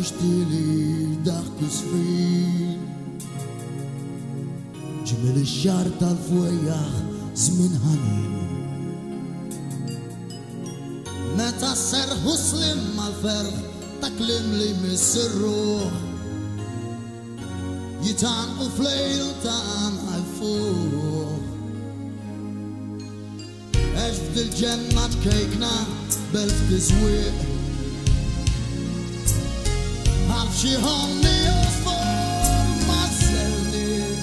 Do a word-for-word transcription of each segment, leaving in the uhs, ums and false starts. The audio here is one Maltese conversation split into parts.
tixtili dak isfin ġimil ix-xar tal-fwejjaħ żmien ħanin meta serħu slim mal-ferħ ta' kliem li missirruħ jitanqu flejl ta' għal-fuq eġ f'dil-ġenna tkejkna b'elf tizwieq għal xi ħonni josfor ma' selliq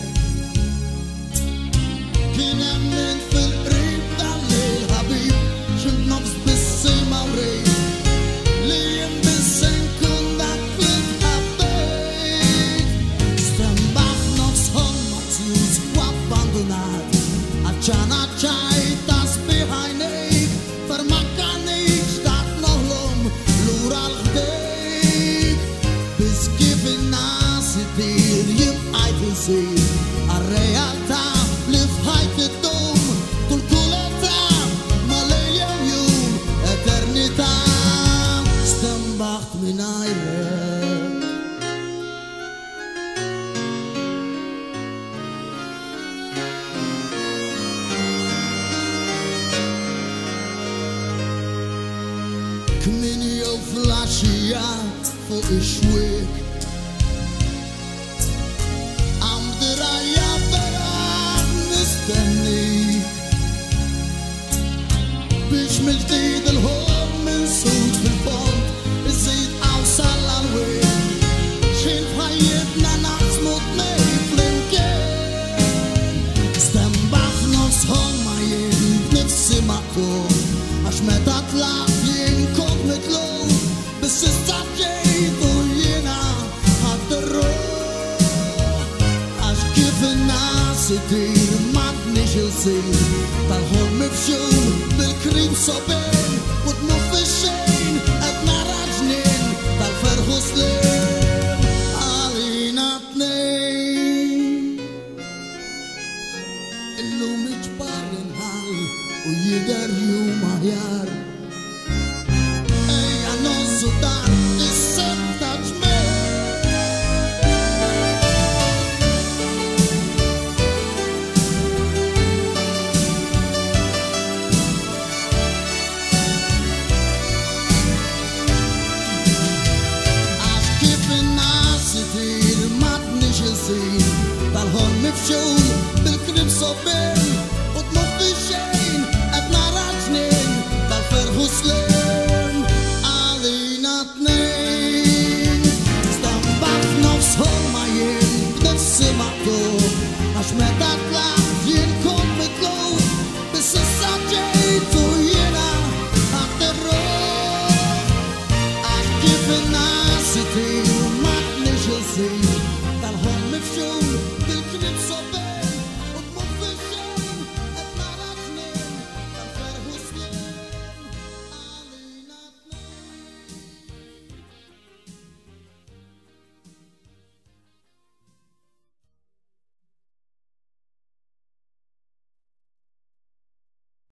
kien hemm min fil-qrib tal-lejl ħabib xi nofs bis-sima u rejb li jien bissa nkun dak li tħabbejt stembaħ nofs ħolma tjus u abbandonat għaċċan għaċċajt ta' sbieħ għajnejk ferma kannik xtaqt noħlom lura l-ħdejk bis kif in-nas idir jibqajt isir għar-realtà li f'ħajt id-dum tul kull età ma lejl jew jum eternità stembaħt mingħajrek kmini jew fl-għaxija fuq ix-xwiek għamdirajja vera nistennik biex mill-ġdid il-ħolm minsud fil-fond iżid awsal għal-wiek xejn f'ħajjitna naqsmu tnejn flimkien stembaħ nofs ħolma jien b'nifsi maqtub għax meta tlaqt jien kont mitlub biss issa ġejt u jiena ħadd ir-ruħ għax kif in-nas idir m'għandniex il-sir tal-ħolm mifxum bil-krim sobejn u tmur fix-xejn qed nara ġnien tal-ferħ u slim għalina tnejn illum iġbar inħall u jidher jum aħjar ejja nozzu dan is-setta ġmien għax kif in-nas idir m'għandniex il-sir tal-ħolm mifxum bil-krim sobejn u tmur fix-xejn qed nara ġnien tal-ferħ u slim għalina tnejn